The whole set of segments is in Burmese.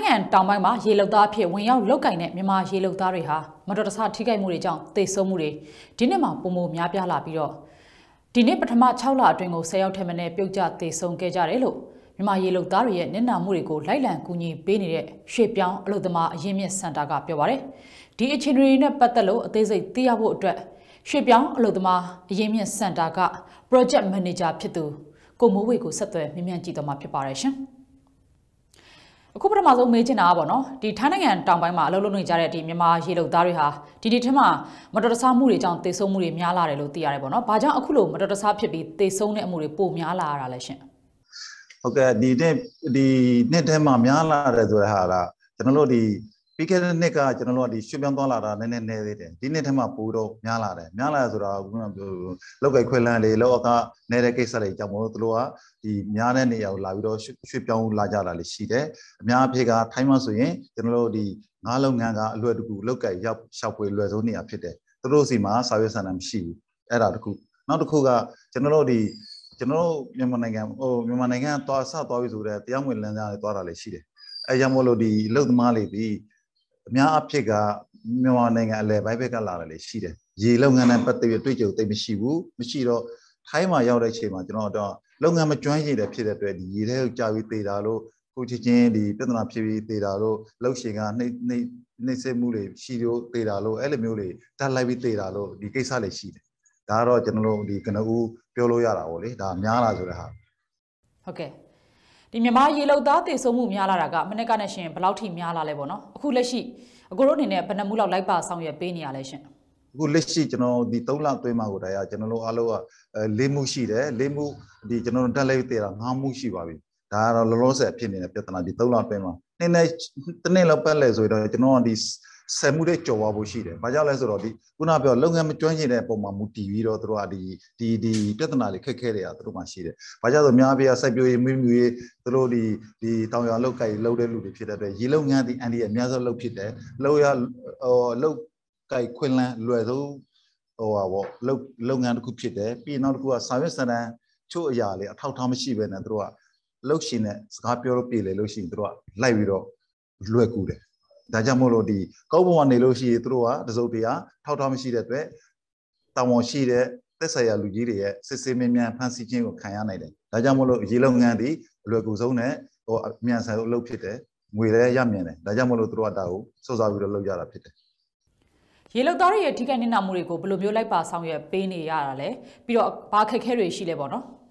နိုင်ငံတောင်ပိုင်းမှာရေလုံသားအဖြစ်ဝင်ရောက်လုတ်ကင်တဲ့မြန်မာရေလုံသားတွေဟာမတော်တဆထိခိုက်မှုတွေကြောင့်သေဆုံးမှုတွေဒီနှစ်မှာပုံမများပြားလာပြီးတော့ဒီနေ့ပထမ6လအတွင်းကို10ရောက်ထက်မနည်းပြုတ်ကျသေဆုံးခဲ့ကြတယ်လို့မြန်မာရေလုံသားတွေရဲ့နစ်နာမှုတွေကိုလိုက်လံကူညီပေးနေတဲ့ရွှေပြောင်းအလုပ်သမားအရင်းမြစ်စင်တာကပြောပါတယ်ဒီအခြေအနေတွေနဲ့ပတ်သက်လို့အသေးစိတ်သိရဖို့အတွက်ရွှေပြောင်းအလုပ်သမားအရင်းမြစ်စင်တာက project manager ဖြစ်သူကိုမိုးဝေကိုဆက်သွယ်မြင်မြန်ကြည့်တော့မှာဖြစ်ပါတယ်ရှင်အခုပထမဆုံးမေးချင်တာပေါ့နော်ဒီထိုင်းနိုင်ငံတောင်ပိုင်းမှာအလုပ်လုပ်နေကြတဲ့ဒီမြန်မာရေလုံသားတွေဟာဒီထဲမှာမတော်တဆမှုတွေကြောင့်သေဆုံးမှုတွေများလာတယ်လို့သိရတယ်ပေါ့နော်။ဘာကြောင့်အခုလိုမတော်တဆဖြစ်ပြီးသေဆုံးတဲ့အမှုတွေပိုများလာရတာလဲရှင်။ဟုတ်ကဲ့ဒီနှစ်ထဲမှာများလာတယ်ဆိုတဲ့ဟာကကျွန်တော်တို့ဒီပြီးခဲ့တဲ့နှစ်ကကျွန်တော်တို့ဒီရွှေ့ပြောင်းသွားလာတာနည်းနည်းသေးတယ်။ဒီနှစ်ထဲမှာပိုတော့များလာတယ်။များလာဆိုတာကလောက်ကခွေလန်းလေလောက်ကနေတဲ့ကိစ္စတွေကြောင့်မို့သူတို့ကဒီများတဲ့နေရာကိုလာပြီးတော့ရွှေ့ပြောင်းလာကြတာလည်းရှိတယ်။အများအပြားကထိုင်းမှာဆိုရင်ကျွန်တော်တို့ဒီငါးလုပ်ငန်းကအလွယ်တကူလောက်ကရောက်ရှောက်ပွေလွယ်ဆုံးနေရာဖြစ်တယ်။သူတို့စီမှာစာရွက်စာတမ်းမရှိဘူး။အဲ့ဒါတခုနောက်တစ်ခုကကျွန်တော်တို့မြန်မာနိုင်ငံသွားပြီဆိုတော့တရားဝင်လမ်းကြားတွေသွားတာလည်းရှိတယ်။အဲကြောင့်မို့လို့ဒီအလုပ်သမားတွေဒီအများအဖြစ်ကမြန်မာနိုင်ငံအလယ်ပိုင်းဘက်ကလာတယ်လည်းရှိတယ်။ရေလုပ်ငန်းနဲ့ပတ်သက်ပြီးတွေ့ကြုံသိမရှိဘူး။မရှိတော့ထိုင်းမှာရောက်တဲ့အချိန်မှာကျွန်တော်တော့လုပ်ငန်းမကျွမ်းကျင်တဲ့ဖြစ်တဲ့အတွက်ဒီရေထဲကိုကြာပြီးသေးတာလို့ကိုချင်းဒီပြဿနာဖြစ်ပြီးသေးတာလို့လှုပ်ရှင်ကနှိမ့်ဆက်မှုတွေရှိလို့သေးတာလို့အဲ့လိုမျိုးတွေတတ်လိုက်ပြီးသေးတာလို့ဒီကိစ္စလေးရှိတယ်။ဒါကတော့ကျွန်တော်တို့ဒီကနဦးပြောလို့ရတာပေါ့လေ။ဒါများလာဆိုတဲ့ဟာဟုတ်ကဲ့ဒီမြန်မာရေလုံသားသေဆုံးမှုများလာတာကမနေ့ကနဲ့ရှင်ဘယ်လောက်ထိများလာလဲပေါ့နော်အခုလက်ရှိအကိုတို့အနေနဲ့ဘယ်နှမှုလောက်လိုက်ပါဆောင်ရွက်ပေးနေရလဲရှင်အခုလက်ရှိကျွန်တော်ဒီ3လအတွင်းမှာကိုတည်းကကျွန်တော်တို့အားလုံးက4မှုရှိတယ်4မှုဒီကျွန်တော်တို့တက်လိုက်သေးတာ5မှုရှိပါပြီဒါကတော့လောလောဆယ်ဖြစ်နေတဲ့ပြဿနာဒီ3လအတွင်းမှာတနေ့လောက်ပတ်လဲဆိုတော့ကျွန်တော်ကဒီ10မှုတွေကြော်သွားဖို့ရှိတယ်။ဘာကြောင့်လဲဆိုတော့ဒီခုနပြောလုပ်ငန်းမကျွမ်းကျင်တဲ့ပုံမှာမူတည်ပြီးတော့တို့ကဒီပြဿနာတွေခက်ခဲတွေကတို့မှရှိတယ်။ဘာကြောင့်ဆိုများပြားစိုက်ပျိုးရေးမြူရေးတို့ဒီတောင်ရလောက်ကိုက်လောက်တဲ့လူတွေဖြစ်တဲ့အတွက်ရေလုပ်ငန်းဒီအန်ဒီရဲ့အများဆုံးလုပ်ဖြစ်တယ်။လောက်ကိုက်ခွင်လန်းလွယ်ဆုံးလုပ်ငန်းတစ်ခုဖြစ်တယ်။ပြီးနောက်တစ်ခုကစာရွက်စာတမ်းချို့အရာလေးအထောက်အထားမရှိဘဲနဲ့တို့ကလုပ်ရှင်နဲ့စကားပြောလို့ပြည်လေလို့ရှိရင်တို့ကလိုက်ပြီးတော့လွယ်ကူတယ်။ဒါကြောင့်မို့လို့ဒီကောက်ပေါ်ကနေလို့ရှိရင်သူတို့ကတစုံတရာထောက်ထားမရှိတဲ့အတွက်တာဝန်ရှိတဲ့သက်ဆိုင်ရာလူကြီးတွေရဲ့စစ်ဆေးမြန်းဖန်ဆီးခြင်းကိုခံရနိုင်တယ်။ဒါကြောင့်မို့လို့ရေလုပ်ငန်းဒီအလွယ်ကူဆုံးနဲ့အမြန်ဆန်ဆုံးလုပ်ဖြစ်တယ်။ငွေလည်းရမြင်တယ်။ဒါကြောင့်မို့လို့သူတို့ကဒါကိုစောစားပြီးတော့လုပ်ကြတာဖြစ်တယ်။ရေလုံသားတွေရဲ့ထိခိုက်နစ်နာမှုတွေကိုဘယ်လိုမျိုးလိုက်ပါဆောင်ရွက်ပေးနေရတာလဲ။ပြီးတော့ဘာခက်ခဲတွေရှိလဲပေါ့နော်။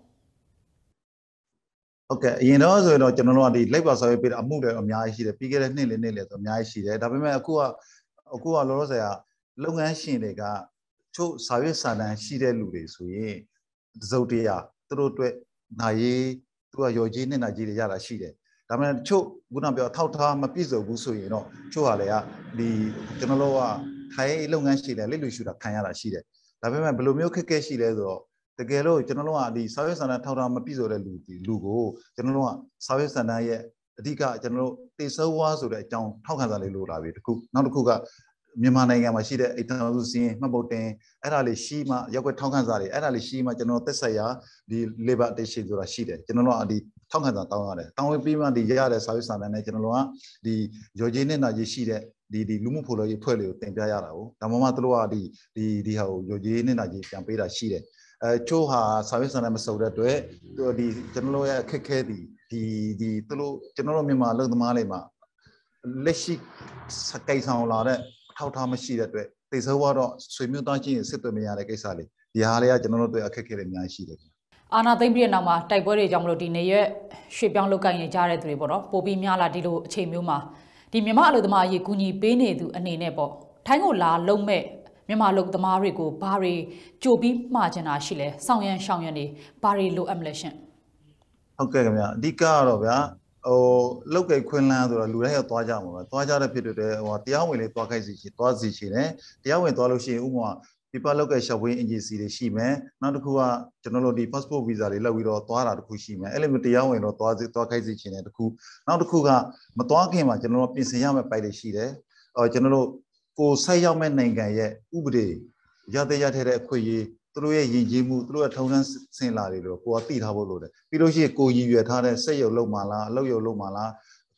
ဟုတ်ကဲ့အရင်တော့ဆိုတော့ကျွန်တော်တို့ကဒီလိုက်ပါဆောင်ရွက်ပေးတာအမှုတွေအများကြီးရှိတယ်ပြီးခဲ့တဲ့နှစ်လေဆိုအများကြီးရှိတယ်ဒါပေမဲ့အခုကလောလောဆယ်ကလုပ်ငန်းရှင်တွေကချို့စာရွက်စာတမ်းရှိတဲ့လူတွေဆိုရင်တစုံတရာသူတို့အတွက်နာရေးသူကရော်ကြီးနဲ့နာကြီးတွေရတာရှိတယ်ဒါပေမဲ့ချို့ခုနပြောထောက်ထားမပြည့်စုံဘူးဆိုရင်တော့ချို့ဟာလည်းကဒီကျွန်တော်တို့ကထိုင်းလုပ်ငန်းရှင်တွေလက်လူရှူတာခံရတာရှိတယ်ဒါပေမဲ့ဘယ်လိုမျိုးခက်ခဲရှိလဲဆိုတော့တကယ်လို့ကျွန်တော်တို့ကဒီစာရွက်စာတမ်းထောက်ထားမပြည့်စုံတဲ့လူကိုကျွန်တော်တို့ကစာရွက်စာတမ်းရဲ့အဓိကကျွန်တော်တို့တေဆုံးဝါဆိုတဲ့အကြောင်းထောက်ခံစာလေးလိုလာပြီတခုနောက်တစ်ခုကမြန်မာနိုင်ငံမှာရှိတဲ့အိမ်ထောင်စုစီးရင်မှတ်ပုံတင်အဲ့ဒါလေးရှိမှရောက်ွက်ထောက်ခံစာတွေအဲ့ဒါလေးရှိမှကျွန်တော်သက်ဆိုင်ရာဒီ labor attention ဆိုတာရှိတယ်ကျွန်တော်တို့ကဒီထောက်ခံစာတောင်းရတယ်တောင်းပြီးမှဒီရတဲ့စာရွက်စာတမ်းနဲ့ကျွန်တော်တို့ကဒီရော်ကြီးနဲ့နာကြီးရှိတဲ့ဒီလူမှုဖော်လို့ရေးဖွဲ့လေးကိုတင်ပြရတာကိုဒါမှမဟုတ်သူတို့ကဒီဟာကိုရော်ကြီးနဲ့နာကြီးပြန်ပေးတာရှိတယ်ချို့ဟာစာရွက်စာတမ်းမစုံတဲ့အတွက်ဒီကျွန်တော်တို့ရဲ့အခက်ခဲဒီသူတို့ကျွန်တော်တို့မြန်မာလူသမားတွေမှာလက်ရှိစကိတ်ဆောင်လာတဲ့ထောက်ထားမရှိတဲ့အတွက်သိစောတော့ဆွေမျိုးသားချင်းစစ်သွေးမရတဲ့ကိစ္စလေးဒီဟာလေးကကျွန်တော်တို့အတွက်အခက်ခဲတွေအများကြီးရှိတယ်အာနာသိမ့်ပြီးတဲ့နောက်မှာတိုက်ပွဲတွေကြောင့်မလို့ဒီနေရက်ရွှေ့ပြောင်းလုပ်ကိုင်နေကြတဲ့သူတွေပေါ့နော်ပိုပြီးများလာဒီလိုအချိန်မျိုးမှာဒီမြန်မာအလုပ်သမားအရေးကူညီပေးနေသူအနေနဲ့ပေါ့ထိုင်းကိုလာလုံးမဲ့မြန်မာလူသမားတွေကိုဘာတွေကြိုပြီးမှားချင်တာရှိလဲစောင့်ရန်ရှောင်ရန်တွေဘာတွေလိုအပ်မလဲရှင်ဟုတ်ကဲ့ခင်ဗျာအဓိကကတော့ဗျာလောက်ကခွင်းလန်းဆိုတော့လူတိုင်းရောက်သွားကြမှာပဲသွားကြတဲ့ဖြစ်တဲ့တရားဝင်လေးသွားခိုက်စီချင်သွားစီချင်တယ်တရားဝင်သွားလို့ရှိရင်ဥပမာဒီပါလောက်ကရှောက်ဝင်း agency တွေရှိမယ်နောက်တစ်ခုကကျွန်တော်တို့ဒီ passport visa တွေလောက်ပြီးတော့သွားတာတစ်ခုရှိမယ်အဲ့လိုမျိုးတရားဝင်တော့သွားခိုက်စီချင်တယ်တစ်ခုနောက်တစ်ခုကမသွားခင်မှာကျွန်တော်တို့ပြင်ဆင်ရမယ့်ပိုက်တွေရှိတယ်ကျွန်တော်တို့ကိုဆက်ရောက်မဲ့နိုင်ငံရဲ့ဥပဒေရတဲ့အခွင့်အရေးသူတို့ရဲ့ယဉ်ကျေးမှုသူတို့ရဲ့ထုံးတမ်းစင်လာတွေလို့ကိုကသိထားဖို့လိုတယ်ပြီးလို့ရှိရင်ကိုရည်ရွယ်ထားတဲ့စက်ရုံလုံးမှာလားအလုပ်ရုံလုံးမှာလား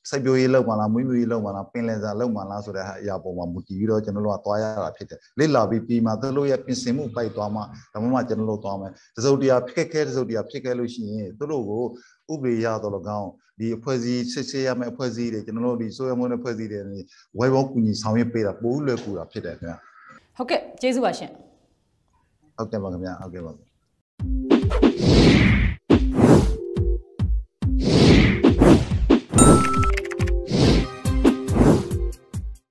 စိုက်ပျိုးရေးလောက်မှလားမွေးမြူရေးလောက်မှလားပင်လယ်စာလောက်မှလားဆိုတဲ့အရာပေါ်မှာမူတည်ပြီးတော့ကျွန်တော်တို့ကသွားရတာဖြစ်တယ်လေ့လာပြီးမှသူတို့ရဲ့ပြင်ဆင်မှုပိုက်သွားမှဒါမှမဟုတ်ကျွန်တော်တို့သွားမယ်တစုံတရာဖြစ်ခဲ့လို့ရှိရင်သူတို့ကိုဥပဒေရတော့၎င်းဒီအဖွဲ့အစည်းစစ်ဆေးရမယ့်အဖွဲ့အစည်းတွေကျွန်တော်တို့ဒီဆိုရမွေးတဲ့အဖွဲ့အစည်းတွေဝိုင်းဝန်းကူညီဆောင်ရွက်ပေးတာပို့လွယ်ကူတာဖြစ်တယ်ခင်ဗျဟုတ်ကဲ့ကျေးဇူးပါရှင်ဟုတ်ကဲ့ပါခင်ဗျဟုတ်ကဲ့ပါ